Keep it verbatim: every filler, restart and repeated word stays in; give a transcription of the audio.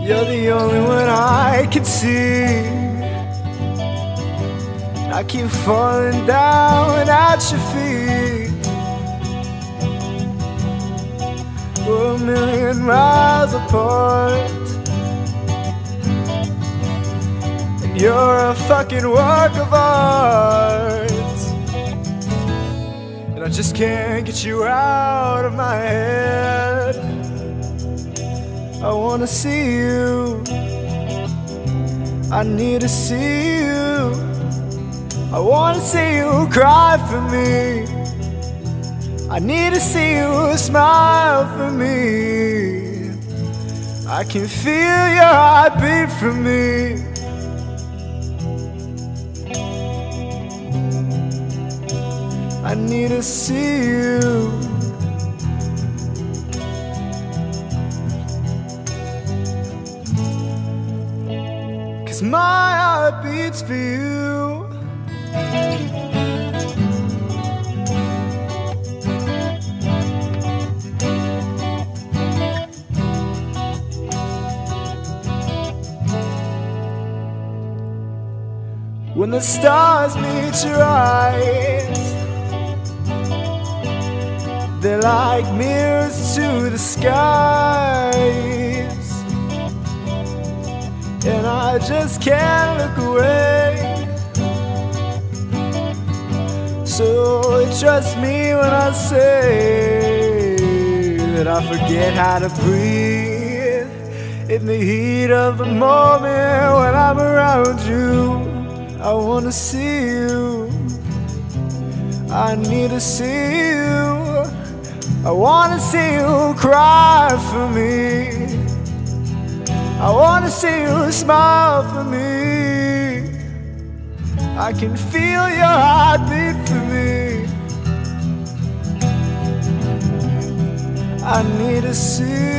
You're the only one I can see. I keep falling down at your feet. We're a million miles apart, and you're a fucking work of art. And I just can't get you out of my head. I wanna see you, I need to see you. I wanna see you cry for me, I need to see you smile for me. I can feel your heartbeat for me. I need to see you. Cause my heart beats for you. When the stars meet your eyes, they're like mirrors to the skies, and I just can't look away. So trust me when I say that I forget how to breathe in the heat of the moment when I'm around you. I wanna see you, I need to see you. I wanna see you cry for me, I wanna see you smile for me. I can feel your heartbeat for me. I need to see you.